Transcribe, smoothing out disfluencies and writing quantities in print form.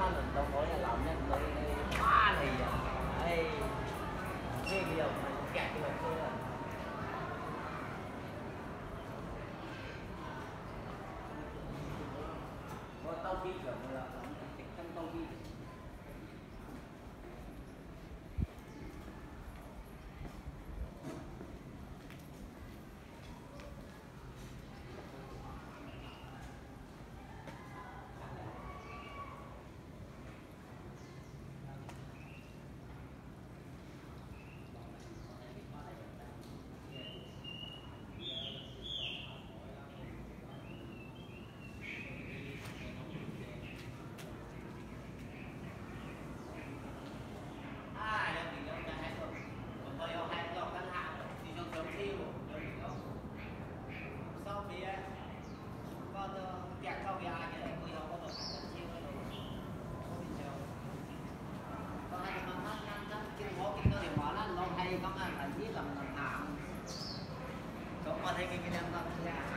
mình đâu có là làm nên tới quá này ấy cái điều mà kẹt cái thôi là có tao đi rồi là trong tao đi có thấy cái em ta